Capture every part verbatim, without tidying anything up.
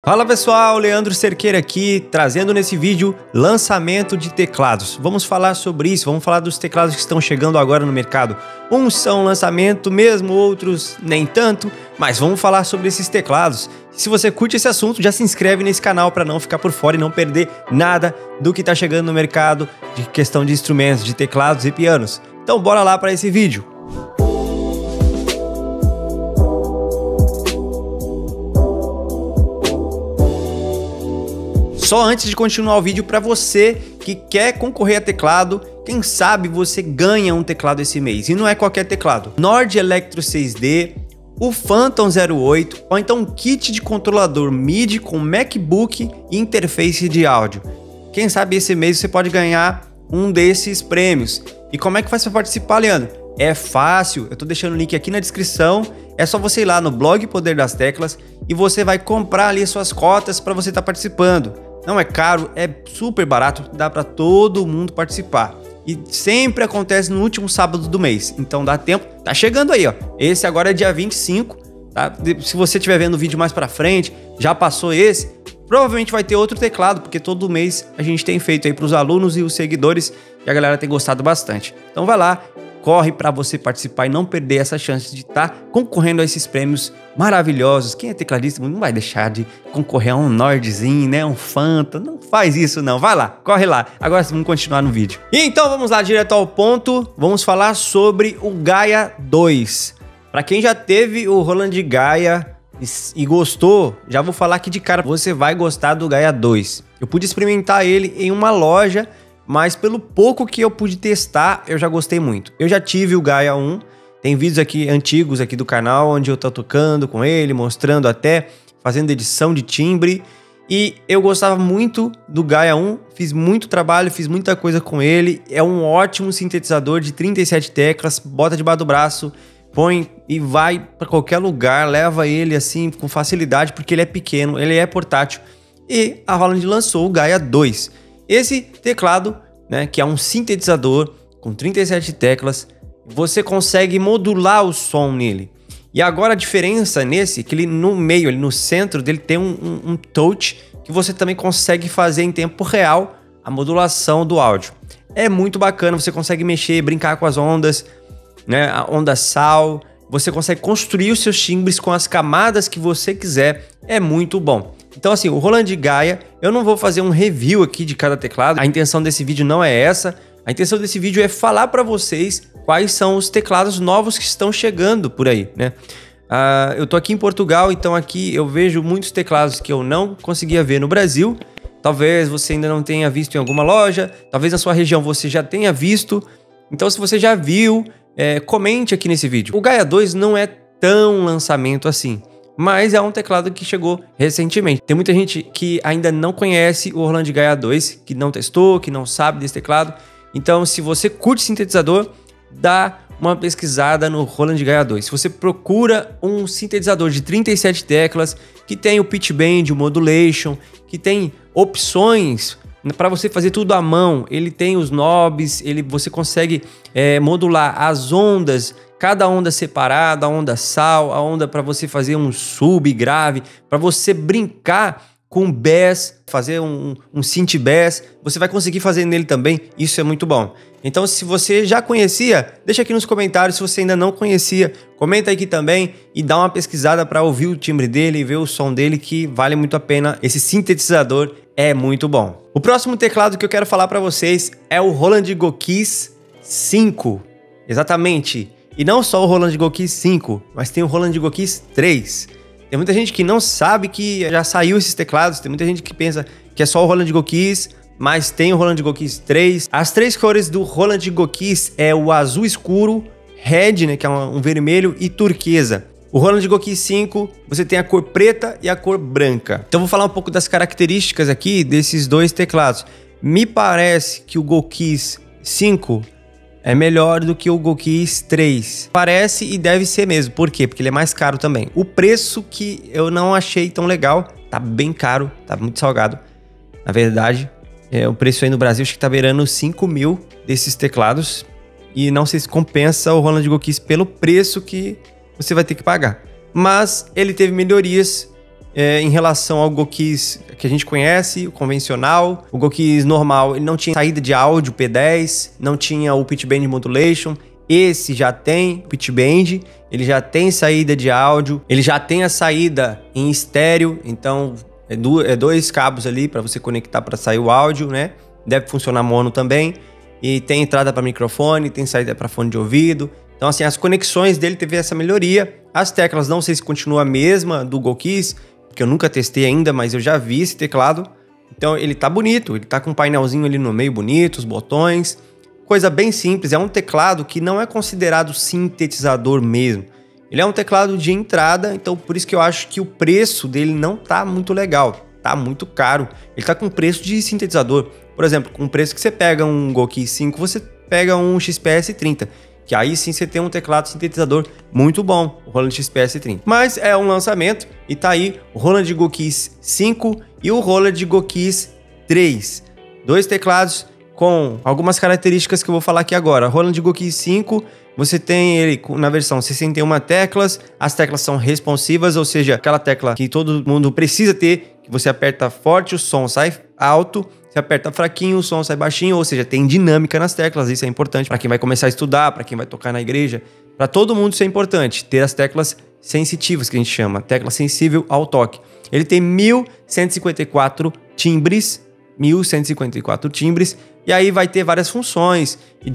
Fala pessoal, Leandro Cerqueira aqui, trazendo nesse vídeo lançamento de teclados. Vamos falar sobre isso, vamos falar dos teclados que estão chegando agora no mercado. Uns são lançamento mesmo, outros nem tanto, mas vamos falar sobre esses teclados. Se você curte esse assunto, já se inscreve nesse canal para não ficar por fora e não perder nada do que está chegando no mercado de questão de instrumentos, de teclados e pianos. Então bora lá para esse vídeo. Só antes de continuar o vídeo, para você que quer concorrer a teclado, quem sabe você ganha um teclado esse mês. E não é qualquer teclado. Nord Electro seis D, o Phantom zero oito, ou então um kit de controlador MIDI com MacBook e interface de áudio. Quem sabe esse mês você pode ganhar um desses prêmios. E como é que faz para participar, Leandro? É fácil, eu tô deixando o link aqui na descrição. É só você ir lá no blog Poder das Teclas e você vai comprar ali as suas cotas para você estar participando. Não é caro, é super barato, dá para todo mundo participar. E sempre acontece no último sábado do mês, então dá tempo. Tá chegando aí, ó. Esse agora é dia vinte e cinco, tá? Se você estiver vendo o vídeo mais para frente, já passou esse, provavelmente vai ter outro teclado, porque todo mês a gente tem feito aí para os alunos e os seguidores e a galera tem gostado bastante. Então vai lá, corre para você participar e não perder essa chance de estar concorrendo a esses prêmios maravilhosos. Quem é tecladista não vai deixar de concorrer a um Nordzinho, né? Um Phantom. Não faz isso não. Vai lá, corre lá. Agora vamos continuar no vídeo. E então vamos lá direto ao ponto. Vamos falar sobre o Gaia dois. Para quem já teve o Roland Gaia e gostou, já vou falar aqui de cara. Você vai gostar do Gaia dois. Eu pude experimentar ele em uma loja, mas pelo pouco que eu pude testar, eu já gostei muito. Eu já tive o Gaia um, tem vídeos aqui antigos aqui do canal, onde eu tô tocando com ele, mostrando até, fazendo edição de timbre. E eu gostava muito do Gaia um, fiz muito trabalho, fiz muita coisa com ele. É um ótimo sintetizador de trinta e sete teclas, bota debaixo do braço, põe e vai para qualquer lugar, leva ele assim com facilidade, porque ele é pequeno, ele é portátil. E a Roland lançou o Gaia dois. Esse teclado, né, que é um sintetizador com trinta e sete teclas, você consegue modular o som nele. E agora a diferença nesse, que ele no meio, ele no centro dele tem um, um, um touch que você também consegue fazer em tempo real a modulação do áudio. É muito bacana, você consegue mexer, brincar com as ondas, né, a onda sal, você consegue construir os seus timbres com as camadas que você quiser, é muito bom. Então assim, o Roland Gaia, eu não vou fazer um review aqui de cada teclado, a intenção desse vídeo não é essa, a intenção desse vídeo é falar para vocês quais são os teclados novos que estão chegando por aí, né? Uh, eu tô aqui em Portugal, então aqui eu vejo muitos teclados que eu não conseguia ver no Brasil, talvez você ainda não tenha visto em alguma loja, talvez na sua região você já tenha visto, então se você já viu, é, comente aqui nesse vídeo. O Gaia dois não é tão lançamento assim, mas é um teclado que chegou recentemente. Tem muita gente que ainda não conhece o Roland Gaia dois, que não testou, que não sabe desse teclado. Então, se você curte sintetizador, dá uma pesquisada no Roland Gaia dois. Se você procura um sintetizador de trinta e sete teclas, que tem o pitch bend, o modulation, que tem opções para você fazer tudo à mão, ele tem os knobs, ele, você consegue é, modular as ondas, cada onda separada, a onda sal, a onda para você fazer um sub grave, para você brincar com bass, fazer um, um synth bass, você vai conseguir fazer nele também, isso é muito bom. Então se você já conhecia, deixa aqui nos comentários, se você ainda não conhecia, comenta aqui também e dá uma pesquisada para ouvir o timbre dele e ver o som dele, que vale muito a pena, esse sintetizador é muito bom. O próximo teclado que eu quero falar para vocês é o Roland Go Keys cinco, exatamente. E não só o Roland Go Keys cinco, mas tem o Roland Go Keys três. Tem muita gente que não sabe que já saiu esses teclados, tem muita gente que pensa que é só o Roland Go Keys, mas tem o Roland Go Keys três. As três cores do Roland Go Keys é o azul escuro, red, né, que é um vermelho, e turquesa. O Roland Go Keys cinco, você tem a cor preta e a cor branca. Então vou falar um pouco das características aqui desses dois teclados. Me parece que o Go Keys cinco é melhor do que o Go Keys três. Parece e deve ser mesmo. Por quê? Porque ele é mais caro também. O preço que eu não achei tão legal, tá bem caro, tá muito salgado. Na verdade, é, o preço aí no Brasil acho que tá beirando cinco mil desses teclados. E não sei se compensa o Roland Go Keys pelo preço que você vai ter que pagar. Mas ele teve melhorias é, em relação ao GoKeys que a gente conhece, o convencional. O GoKeys normal, ele não tinha saída de áudio P dez, não tinha o Pitch Bend Modulation. Esse já tem Pitch Bend, ele já tem saída de áudio, ele já tem a saída em estéreo, então é, do, é dois cabos ali para você conectar para sair o áudio, né? Deve funcionar mono também. E tem entrada para microfone, tem saída para fone de ouvido. Então, assim, as conexões dele teve essa melhoria. As teclas, não sei se continua a mesma do GoKeys, porque eu nunca testei ainda, mas eu já vi esse teclado. Então, ele tá bonito, ele tá com um painelzinho ali no meio bonito, os botões. Coisa bem simples, é um teclado que não é considerado sintetizador mesmo. Ele é um teclado de entrada, então por isso que eu acho que o preço dele não tá muito legal. Tá muito caro. Ele tá com preço de sintetizador. Por exemplo, com o preço que você pega um GoKeys cinco, você pega um X P S trinta. Que aí sim você tem um teclado sintetizador muito bom, o Roland X P S trinta. Mas é um lançamento e tá aí o Roland GoKeys cinco e o Roland GoKeys três. Dois teclados com algumas características que eu vou falar aqui agora. Roland GoKeys cinco, você tem ele na versão sessenta e uma teclas, as teclas são responsivas, ou seja, aquela tecla que todo mundo precisa ter, que você aperta forte, o som sai alto, você aperta fraquinho, o som sai baixinho, ou seja, tem dinâmica nas teclas, isso é importante para quem vai começar a estudar, para quem vai tocar na igreja, para todo mundo isso é importante, ter as teclas sensitivas, que a gente chama, tecla sensível ao toque. Ele tem mil cento e cinquenta e quatro timbres, mil cento e cinquenta e quatro timbres, e aí vai ter várias funções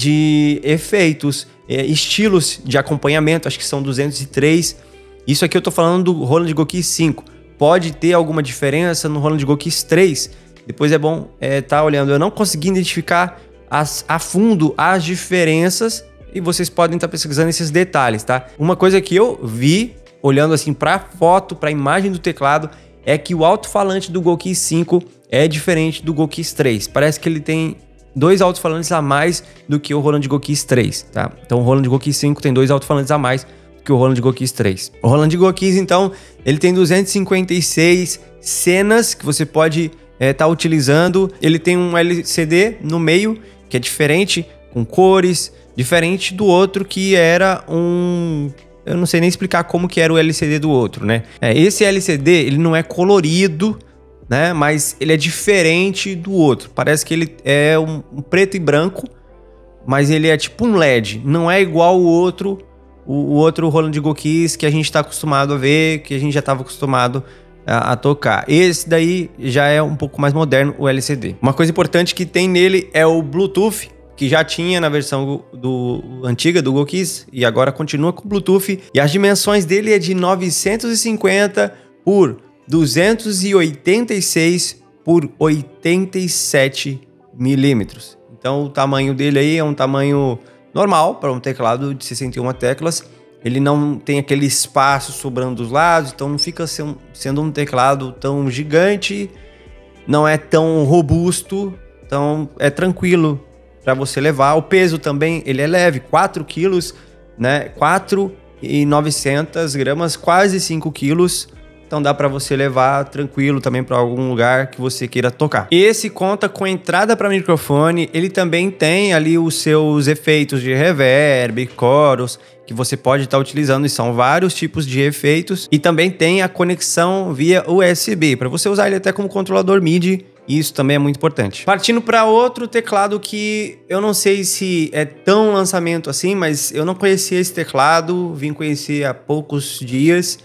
de efeitos, é, estilos de acompanhamento, acho que são duzentos e três. Isso aqui eu tô falando do Roland GoKeys cinco. Pode ter alguma diferença no Roland GoKeys três. Depois é bom é, tá olhando. Eu não consegui identificar as, a fundo as diferenças e vocês podem estar tá pesquisando esses detalhes, tá? Uma coisa que eu vi, olhando assim para a foto, para a imagem do teclado, é que o alto-falante do GoKeys cinco é diferente do GoKeys três. Parece que ele tem dois alto-falantes a mais do que o Roland GoKeys três, tá? Então o Roland GoKeys cinco tem dois alto-falantes a mais do que o Roland GoKeys três. O Roland GoKeys, então, ele tem duzentos e cinquenta e seis cenas que você pode estar é, tá utilizando. Ele tem um L C D no meio, que é diferente, com cores, diferente do outro que era um... Eu não sei nem explicar como que era o L C D do outro, né? É, esse L C D, ele não é colorido, né? Mas ele é diferente do outro. Parece que ele é um, um preto e branco, mas ele é tipo um L E D. Não é igual o outro, o, o outro Roland GoKeys que a gente está acostumado a ver, que a gente já estava acostumado a, a tocar. Esse daí já é um pouco mais moderno, o L C D. Uma coisa importante que tem nele é o Bluetooth, que já tinha na versão do, do antiga do GoKeys e agora continua com Bluetooth. E as dimensões dele é de novecentos e cinquenta por duzentos e oitenta e seis por oitenta e sete milímetros. Então o tamanho dele aí é um tamanho normal para um teclado de sessenta e uma teclas. Ele não tem aquele espaço sobrando dos lados, então não fica sendo um teclado tão gigante, não é tão robusto, então é tranquilo para você levar. O peso também, ele é leve, quatro quilos, né? quatro e novecentas gramas, quase cinco quilos. Então dá para você levar tranquilo também para algum lugar que você queira tocar. Esse conta com entrada para microfone, ele também tem ali os seus efeitos de reverb, chorus, que você pode estar utilizando, e são vários tipos de efeitos. E também tem a conexão via U S B, para você usar ele até como controlador M I D I. Isso também é muito importante. Partindo para outro teclado que eu não sei se é tão lançamento assim, mas eu não conhecia esse teclado, vim conhecer há poucos dias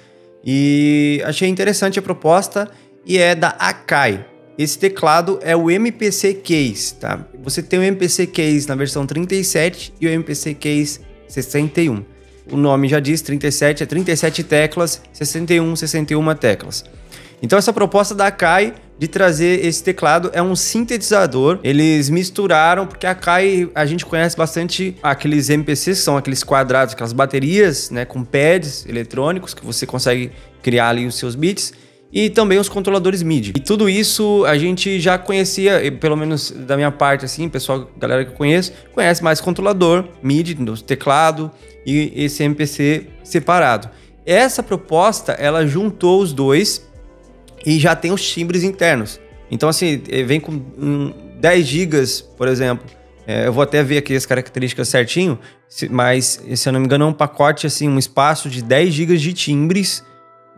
e achei interessante a proposta, e é da Akai. Esse teclado é o M P C Case, tá? Você tem o M P C Case na versão trinta e sete e o M P C Case sessenta e um. O nome já diz, trinta e sete é trinta e sete teclas, sessenta e um, sessenta e uma teclas. Então essa proposta da Akai de trazer esse teclado é um sintetizador. Eles misturaram, porque a Akai, a gente conhece bastante aqueles M P Cs, são aqueles quadrados, aquelas baterias, né, com pads eletrônicos que você consegue criar ali os seus beats, e também os controladores M I D I. E tudo isso a gente já conhecia, pelo menos da minha parte, assim, pessoal, galera que eu conheço, conhece mais controlador M I D I, do teclado, e esse M P C separado. Essa proposta, ela juntou os dois e já tem os timbres internos. Então, assim, vem com um, dez gigas, por exemplo. É, eu vou até ver aqui as características certinho, mas, se eu não me engano, é um pacote, assim, um espaço de dez gigas de timbres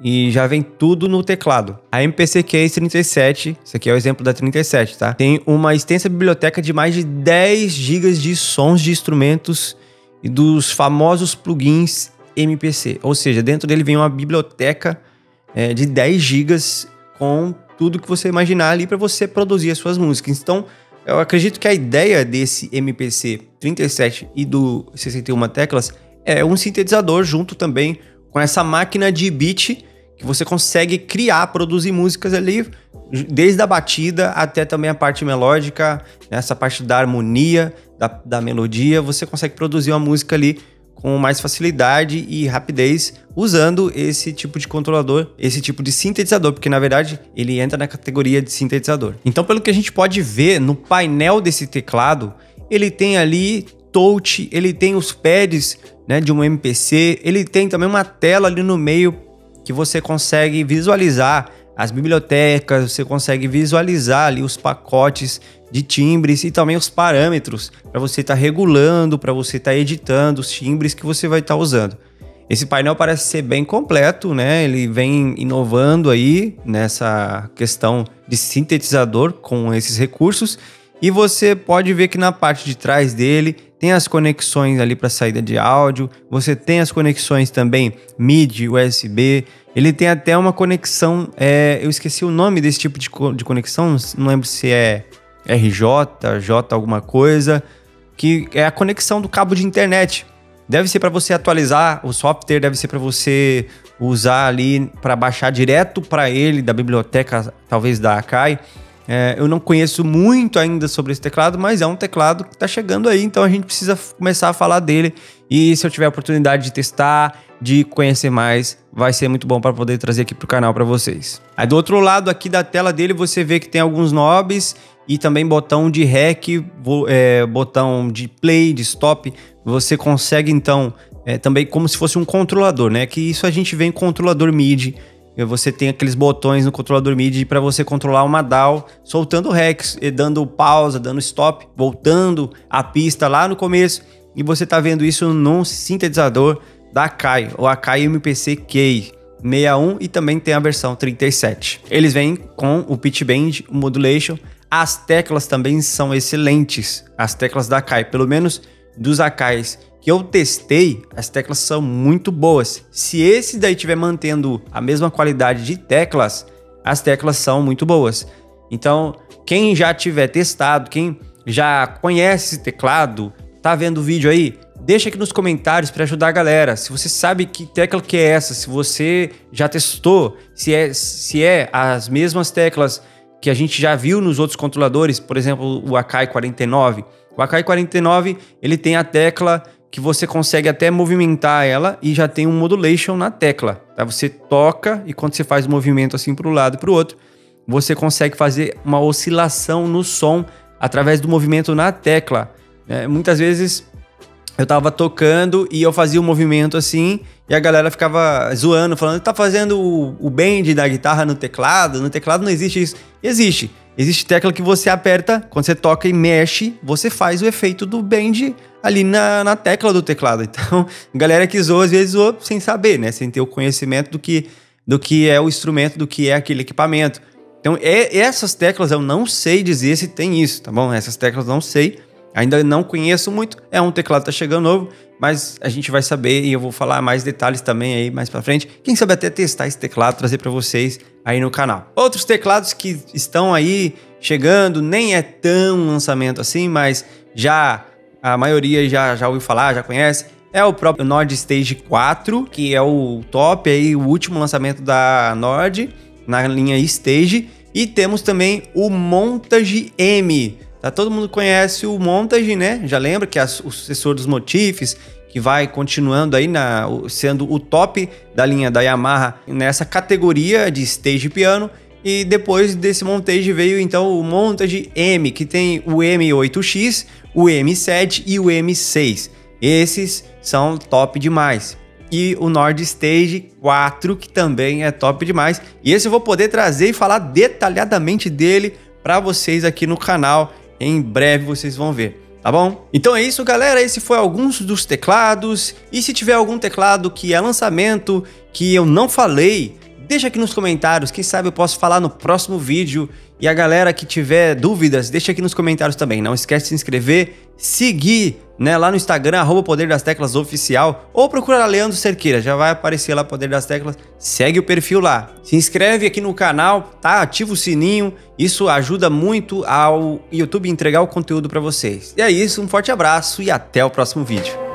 e já vem tudo no teclado. A M P C Case trinta e sete, esse aqui é o exemplo da trinta e sete, tá? Tem uma extensa biblioteca de mais de dez gigas de sons de instrumentos e dos famosos plugins M P C. Ou seja, dentro dele vem uma biblioteca é, de dez gigas com tudo que você imaginar ali para você produzir as suas músicas. Então, eu acredito que a ideia desse M P C trinta e sete e do sessenta e uma teclas é um sintetizador junto também com essa máquina de beat que você consegue criar, produzir músicas ali, desde a batida até também a parte melódica, essa parte da harmonia, da, da melodia, você consegue produzir uma música ali com mais facilidade e rapidez usando esse tipo de controlador, esse tipo de sintetizador, porque na verdade ele entra na categoria de sintetizador. Então, pelo que a gente pode ver no painel desse teclado, ele tem ali touch, ele tem os pads, né, de um M P C, ele tem também uma tela ali no meio que você consegue visualizar as bibliotecas, você consegue visualizar ali os pacotes de timbres e também os parâmetros para você estar tá regulando, para você estar tá editando os timbres que você vai estar tá usando. Esse painel parece ser bem completo, né? Ele vem inovando aí nessa questão de sintetizador com esses recursos e você pode ver que na parte de trás dele tem as conexões ali para saída de áudio, você tem as conexões também M I D I, U S B, ele tem até uma conexão, é, eu esqueci o nome desse tipo de, co de conexão, não lembro se é R J, J alguma coisa, que é a conexão do cabo de internet. Deve ser para você atualizar o software, deve ser para você usar ali para baixar direto para ele da biblioteca, talvez da Akai. É, eu não conheço muito ainda sobre esse teclado, mas é um teclado que está chegando aí, então a gente precisa começar a falar dele. E se eu tiver a oportunidade de testar, de conhecer mais, vai ser muito bom para poder trazer aqui para o canal para vocês. Aí do outro lado aqui da tela dele você vê que tem alguns knobs e também botão de rec, é, botão de play, de stop. Você consegue então, é, também como se fosse um controlador, né? Que isso a gente vê em controlador M I D I. Você tem aqueles botões no controlador M I D I para você controlar uma D A W, soltando o rec, dando pausa, dando stop, voltando a pista lá no começo. E você tá vendo isso num sintetizador da Akai, o Akai M P C Case sessenta e um, e também tem a versão trinta e sete. Eles vêm com o pitch bend, o modulation. As teclas também são excelentes, as teclas da Akai, pelo menos dos Akais que eu testei, as teclas são muito boas. Se esse daí estiver mantendo a mesma qualidade de teclas, as teclas são muito boas. Então, quem já tiver testado, quem já conhece esse teclado, tá vendo o vídeo aí, deixa aqui nos comentários para ajudar a galera. Se você sabe que tecla que é essa, se você já testou, se é, se é as mesmas teclas que a gente já viu nos outros controladores, por exemplo, o Akai quarenta e nove. O Akai quarenta e nove, ele tem a tecla que você consegue até movimentar ela e já tem um modulation na tecla, tá? Você toca e quando você faz o movimento assim para o lado e para o outro, você consegue fazer uma oscilação no som através do movimento na tecla. É, muitas vezes eu tava tocando e eu fazia um movimento assim e a galera ficava zoando, falando, tá fazendo o, o bend da guitarra no teclado? No teclado não existe isso. Existe. Existe tecla que você aperta, quando você toca e mexe, você faz o efeito do bend ali na, na tecla do teclado. Então, a galera que zoa, às vezes zoa sem saber, né? Sem ter o conhecimento do que, do que é o instrumento, do que é aquele equipamento. Então, é, essas teclas eu não sei dizer se tem isso, tá bom? Essas teclas eu não sei. Ainda não conheço muito, é um teclado que tá chegando novo, mas a gente vai saber e eu vou falar mais detalhes também aí mais pra frente. Quem sabe até testar esse teclado, trazer pra vocês aí no canal. Outros teclados que estão aí chegando, nem é tão lançamento assim, mas já a maioria já, já ouviu falar, já conhece, é o próprio Nord Stage quatro, que é o top aí, o último lançamento da Nord na linha Stage, e temos também o Montage M. Tá, todo mundo conhece o Montage, né? Já lembra que é o sucessor dos Motifs, que vai continuando aí na, sendo o top da linha da Yamaha nessa categoria de stage piano. E depois desse Montage veio então o Montage M, que tem o M oito X, o M sete e o M seis. Esses são top demais. E o Nord Stage quatro, que também é top demais. E esse eu vou poder trazer e falar detalhadamente dele para vocês aqui no canal. Em breve vocês vão ver, tá bom? Então é isso, galera. Esse foi alguns dos teclados. E se tiver algum teclado que é lançamento, que eu não falei, Deixa aqui nos comentários, quem sabe eu posso falar no próximo vídeo. E a galera que tiver dúvidas, deixa aqui nos comentários também. Não esquece de se inscrever, seguir, né, lá no Instagram, arroba Poder das Teclas Oficial, ou procura Leandro Cerqueira, já vai aparecer lá Poder das Teclas. Segue o perfil lá. Se inscreve aqui no canal, tá? Ativa o sininho, isso ajuda muito ao YouTube entregar o conteúdo para vocês. E é isso, um forte abraço e até o próximo vídeo.